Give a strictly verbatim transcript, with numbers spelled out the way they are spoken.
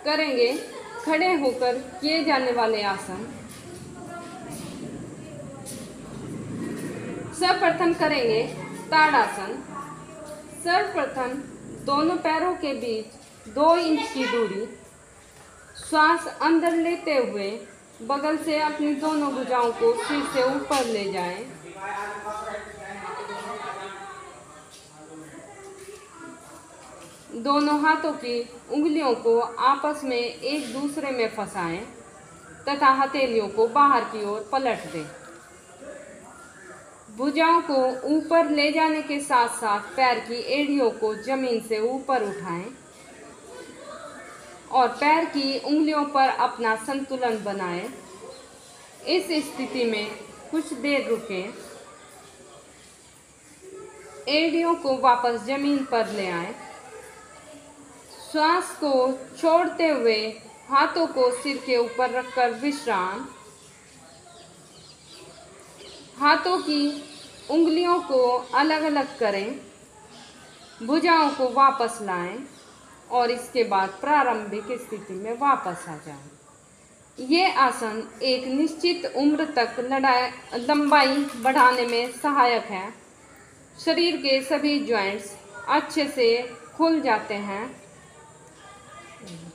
करेंगे खड़े होकर किए जाने वाले आसन। सर्वप्रथम करेंगे ताड़ासन। सर्वप्रथम दोनों पैरों के बीच दो इंच की दूरी, श्वास अंदर लेते हुए बगल से अपनी दोनों भुजाओं को सिर से ऊपर ले जाएं। दोनों हाथों की उंगलियों को आपस में एक दूसरे में फंसाएं तथा हथेलियों को बाहर की ओर पलट दें। भुजाओं को ऊपर ले जाने के साथ साथ पैर की एड़ियों को जमीन से ऊपर उठाएं और पैर की उंगलियों पर अपना संतुलन बनाएं। इस स्थिति में कुछ देर रुकें। एड़ियों को वापस जमीन पर ले आएं। श्वास को छोड़ते हुए हाथों को सिर के ऊपर रखकर विश्राम। हाथों की उंगलियों को अलग अलग करें, भुजाओं को वापस लाएं और इसके बाद प्रारंभिक स्थिति में वापस आ जाएं। ये आसन एक निश्चित उम्र तक लड़ाई लंबाई बढ़ाने में सहायक है। शरीर के सभी जॉइंट्स अच्छे से खुल जाते हैं।